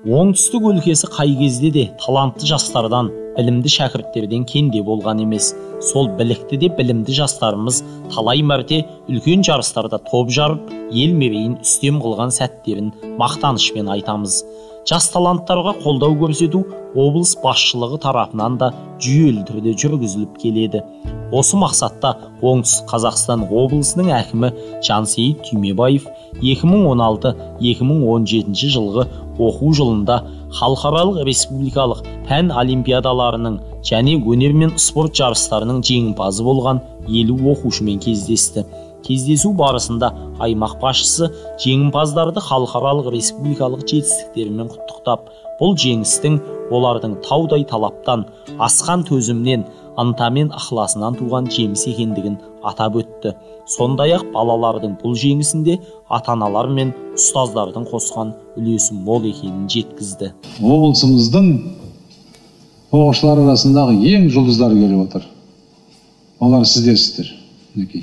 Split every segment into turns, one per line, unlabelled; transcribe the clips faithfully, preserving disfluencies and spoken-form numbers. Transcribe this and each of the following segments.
Оңтүстік өлкесі қай кезде де талантты жастардан, білімді шәкірттерден кенде болған емес. Сол білікті де білімді жастарымыз талай мәрте үлкен жарыстарда топ жарып, ел мерейін үстем қылған сәттерін мақтанышпен айтамыз. Жас таланттарға қолдау көрсету облыс басшылығы тарапынан да жүйелі түрде жүргізіліп келеді. Осы мақсатта Оңтүстік Қазақстан облысының әкімі Жансейіт Түймебаев екі мың он алты - екі мың он жетінші жылғы оқу жылында халықаралық республикалық пән олимпиадаларының және өнер мен спорт жарыстарының жеңімпазы болған елу оқушымен кездесті. Кездесу барысында аймақ басшысы жеңімпаздарды халықаралық республикалық жетістіктерімен құттықтап, бұл жеңістің олардың таудай талаптан, асқан төзімнен, ынта мен ықыласынан туған жеміс екендігін атап өтті. Сондай-ақ балалардың бұл жеңісінде ата-аналар мен ұстаздардың қосқан үлесі мол екенін жеткізді.
Облысымыздың оқушылар арасындағы ең жұлдыздар келіп отыр. Олар сіздерсіздер. Мінекей.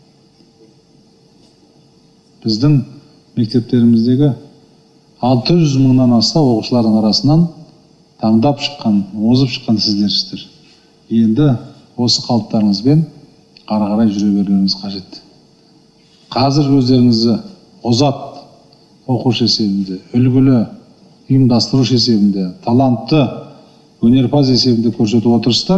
Біздің мектептеріміздегі алты жүз мыңнан аса оқушылардың арасынан таңдап шыққан, озып шыққан сіздерсіздер. Енді осы қалыптарыңызбен ары қарай жүре беруіңіз қажет. Қазір өздеріңізді озат оқушы есебінде, үлгілі ұйымдастырушы есебінде, талантты өнерпаз есебінде көрсетіп отырсыздар.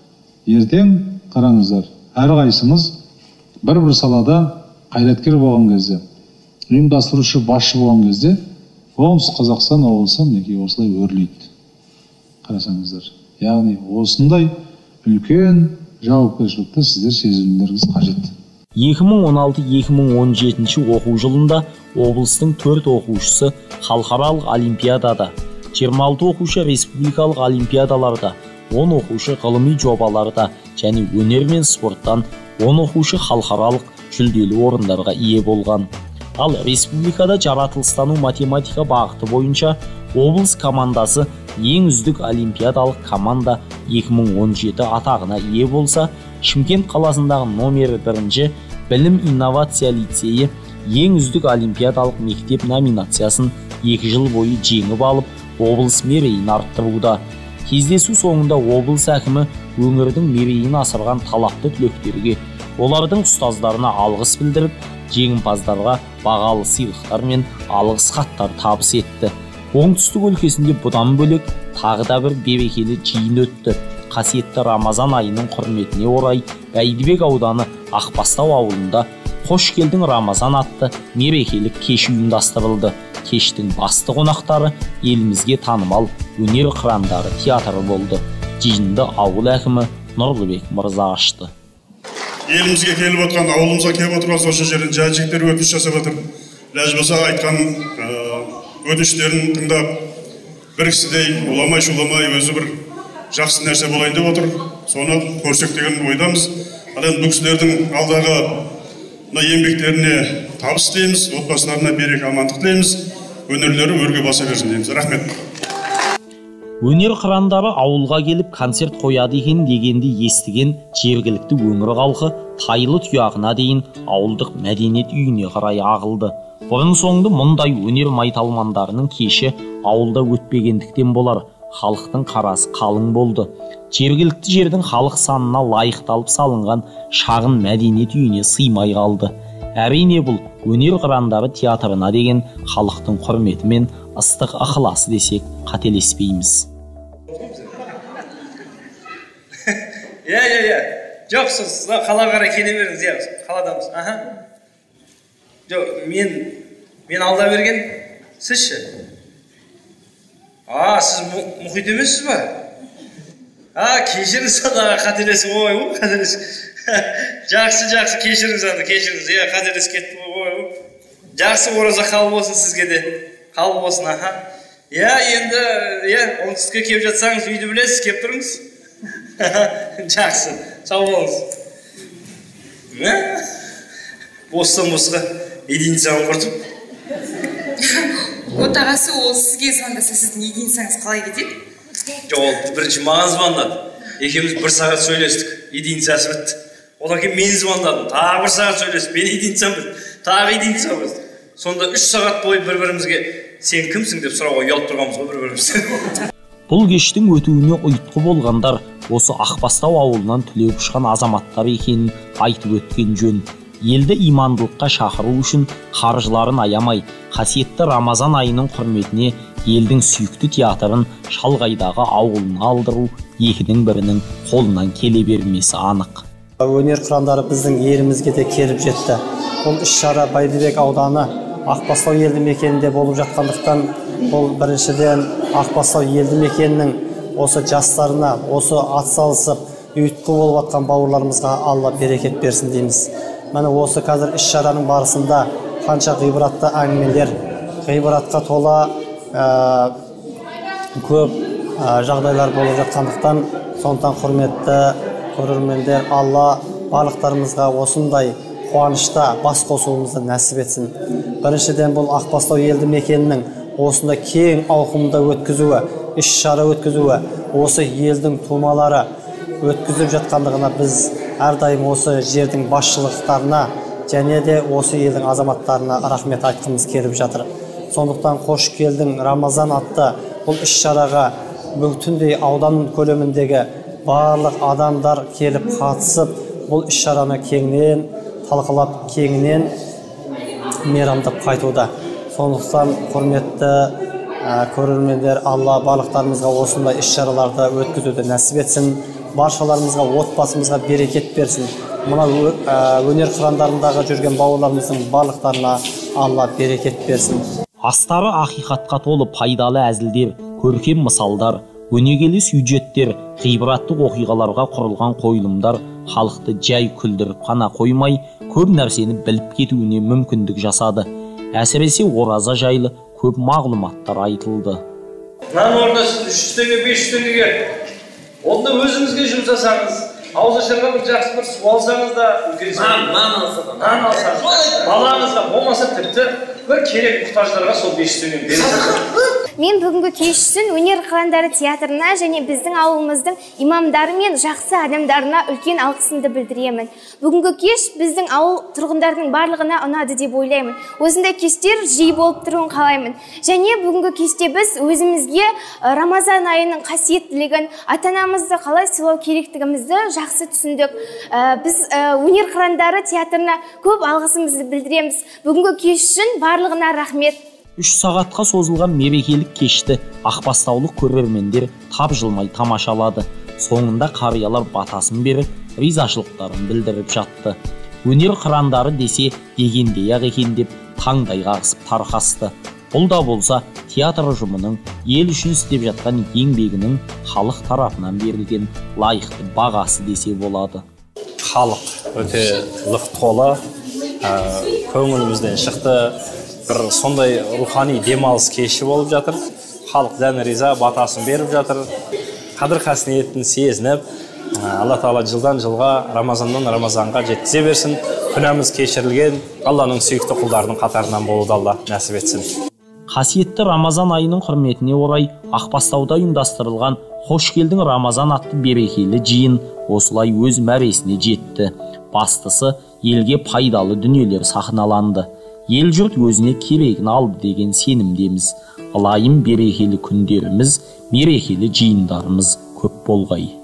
Ертең қараңыздар, әрқайсымыз бір-бір салада қайраткер болған кезде, ұйымдастырушы басшы болған кезде, Оңтүстік Қазақстан облысы мінекей осылай өрлейді. Қарасаңыздар. Яғни осындай үлкен жауапкершілікті сіздер сезінулеріңіз қажет.
екі мың он алты - екі мың он жетінші оқу жылында облыстың төрт оқушысы халықаралық олимпиадада, жиырма алты оқушы республикалық олимпиадаларда, он оқушы ғылыми жобаларда және өнер мен спорттан он оқушы халықаралық жүлделі орындарға ие болған. Ал республикада жаратылыстану математика бағыты бойынша облыс командасы ең үздік олимпиадалық команда екі мың он жеті атағына ие болса, Шымкент қаласындағы номері бірінші білім инновация лицейі ең үздік олимпиадалық мектеп номинациясын екі жыл бойы жеңіп алып, облыс мерейін арттыруда. Кездесу соңында облыс әкімі өңірдің мерейін асырған талапты түлектерге, олардың ұстаздарына алғыс білдіріп, жеңімпаздарға бағалы сыйлықтар мен алғыс хаттар табыс етті. Оңтүстік өлкесінде бұдан бөлек тағы да бір берекелі жиын өтті. Қасиетті Рамазан айының құрметіне орай Бәйдібек ауданы Ақбастау ауылында «Қош келдің Рамазан» атты мерекелік кеш ұйымдастырылды. Кештің басты қонақтары елімізге танымал өнер қырандары театры болды. Жиынды ауыл әкімі Нұрлыбек мырза ашты.
Елімізге келіп отқан, ауылымызға келіп отырған осы жерден жігіттер өтініш жасап отыр. Ләжбаса айтқан өтініштерін тыңдап, бір кісідей уламай-шуламай өзі бір жақсы нәрсе болайын деп отыр. Соны көрсек деген ойдамыз. Ал енді бұл кісілердің алдағы еңбектеріне табыс тілейміз, отбасыларына береке амандық тілейміз, өнерлері өрге баса берсін дейміз. Рахмет.
Өнер қырандары ауылға келіп концерт қояды екен дегенді естіген жергілікті өңір халқы тайлы тұяғына дейін ауылдық мәдениет үйіне қарай ағылды. Бұрын соңды мұндай өнер майталмандарының кеші ауылда өтпегендіктен болар, халықтың қарасы қалың болды. Жергілікті жердің халық санына лайықталып салынған шағын мәдениет үйіне сыймай қалды. Әрине бұл өнер қырандары театрына деген халықтың құрметі мен ыстық ықыласы десек қателеспейміз.
Иә, иә, иә. Жоқ, сіз қала қарай келе беріңіз, иә, қаладамыз. Аха. Жоқ, мен мен алда берген, сізші? А, сіз мұхит емессіз ба? А, кешіріңіз аға, қателесіп, ой, ой, қателесіп. Жақсы, жақсы, кешіріңіз ана, кешіріңіз, иә, қателесіп кетті, ой, ой. Жақсы ораза қабыл болсын сізге де, қабыл болсын, аха. Иә, енді, иә, оңтүстікке келіп жатсаңыз, үйді білесіз, келіп тұрыңыз. Жақсы, сау болыңыз. Бостан босқа единицаны құртып.
Отағасы ол сізге звондаса, сіздің единицаңыз қалай кетеді?
Жоқ, бірінші маған звондады. Екеуміз бір сағат сөйлестік, единицасы бітті. Одан кейін мен звондадым, тағы бір сағат сөйлестік, мен единицам бітті, тағы единицам бітті. Сонда үш сағат бойы бір-бірімізге сен кімсің деп сұрауға ұялып тұрғанбыз ғой бір-бірімізден.
Бұл кештің өтуіне ұйытқы болғандар осы Ақбастау ауылынан түлеп ұшқан азаматтар екенін айтып өткен жөн. Елді имандылыққа шақыру үшін қаржыларын аямай, қасиетті Рамазан айының құрметіне елдің сүйікті театрын шалғайдағы ауылына алдыру екінің бірінің қолынан келе бермесі анық.
Өнер қырандары біздің елімізге де келіп жетті. Бұл іс-шара Бәйдібек ауданы Ақбастау елді мекенінде болып жатқандықтан, бұл біріншіден Ақбастау елді мекенінің осы жастарына, осы атсалысып, ұйытқы болып жатқан бауырларымызға Алла берекет берсін дейміз. Міне осы қазір іс-шараның барысында қанша ғибратты әңгімелер, ғибратқа тола ә, көп ә, жағдайлар болып жатқандықтан, сондықтан құрметті көрермендер, Алла барлықтарымызға осындай қуанышта бас қосуымызды нәсіп етсін. Біріншіден бұл Ақбастау елді мекенінің осында кең ауқымда өткізуі, іс-шара өткізуі, осы елдің тумалары өткізіп жатқандығына біз әрдайым осы жердің басшылықтарына және де осы елдің азаматтарына рахмет айтқымыз келіп жатыр. Сондықтан қош келдің Рамазан атты бұл іс-шараға бүтіндей аудан көлеміндегі барлық адамдар келіп қатысып, бұл іс-шараны кеңінен талқылап, кеңінен мейрамдап қайтуда. Сондықтан құрметті ә, көрермендер, Алла барлықтарымызға осындай іс-шараларды өткізуді нәсіп етсін. Баршаларымызға, отбасымызға берекет берсін. Мына өнер қырандарындағы жүрген бауырларымыздың барлықтарына Алла берекет берсін.
Астары ақиқатқа толы пайдалы әзілдер, көркем мысалдар, өнегелі сюжеттер, ғибратты оқиғаларға құрылған қойылымдар халықты жай күлдіріп қана қоймай, көп нәрсені біліп кетуіне мүмкіндік жасады. Әсіресе ораза жайлы көп мағлұматтар айтылды.
Нан орнына сіз үш жүз теңге, бес жүз теңгеге онда өзіңізге жұмсасаңыз, ауызашарға бір жақсы бір су алсаңыз да үлкен нан, нан алсаңыз, нан алсаңыз, балаңызға болмаса тіпті бір керек мұқтаждарға сол бес жүз теңгені бересіз.
Мен бүгінгі кеш үшін өнер қырандары театрына және біздің ауылымыздың имамдары мен жақсы адамдарына үлкен алғысымды білдіремін. Бүгінгі кеш біздің ауыл тұрғындарының барлығына ұнады деп ойлаймын. Осындай кештер жиі болып тұруын қалаймын. Және бүгінгі кеште біз өзімізге Рамазан айының қасиеттілігін, ата-анамызды қалай сыйлау керектігімізді жақсы түсіндік. Біз өнер қырандары театрына көп алғысымызды білдіреміз. Бүгінгі кеш үшін барлығына рахмет.
Үш сағатқа созылған мерекелік кешті Ақбастаулық көрермендер тапжылмай тамашалады. Соңында қариялар батасын беріп, ризашылықтарын білдіріп жатты. Өнер қырандары десе дегендей-ақ екен деп таңдай қағысып тарқасты. Бұл да болса театр ұжымының ел үшін істеп жатқан еңбегінің халық тарапынан берілген лайықты бағасы десе болады.
Халық өте лық толы, көңілімізден шықты. Бір сондай рухани демалыс кеші болып жатыр. Халық дән риза, батасын беріп жатыр. Қадір қасиетін сезініп, Алла Тағала жылдан жылға, Рамазаннан Рамазанға жеткізе берсін. Күнәміз кешірілген, Алланың сүйікті құлдарының қатарынан болуды Алла нәсіп етсін.
Қасиетті Рамазан айының құрметіне орай Ақбастауда ұйымдастырылған «Қош келдің Рамазан» атты берекелі жиын осылай өз мәресіне жетті. Бастысы елге пайдалы дүниелер сахналанды. Ел жұрт өзіне керегін алды деген сенімдеміз. Ылайым берекелі күндеріміз, мерекелі жиындарымыз көп болғай.